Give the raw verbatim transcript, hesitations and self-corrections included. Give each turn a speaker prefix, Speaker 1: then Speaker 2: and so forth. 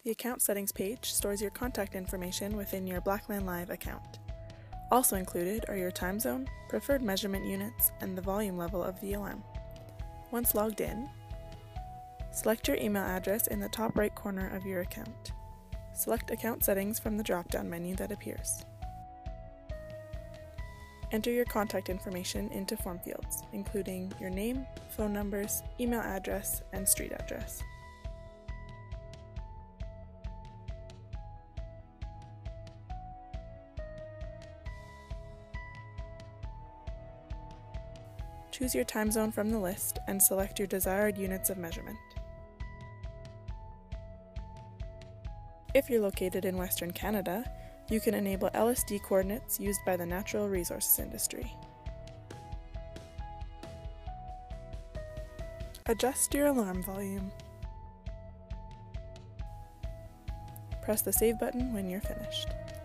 Speaker 1: The Account Settings page stores your contact information within your Blackline Live account. Also included are your time zone, preferred measurement units, and the volume level of the alarm. Once logged in, select your email address in the top right corner of your account. Select Account Settings from the drop-down menu that appears. Enter your contact information into form fields, including your name, phone numbers, email address, and street address. Choose your time zone from the list and select your desired units of measurement. If you're located in Western Canada, you can enable L S D coordinates used by the natural resources industry. Adjust your alarm volume. Press the Save button when you're finished.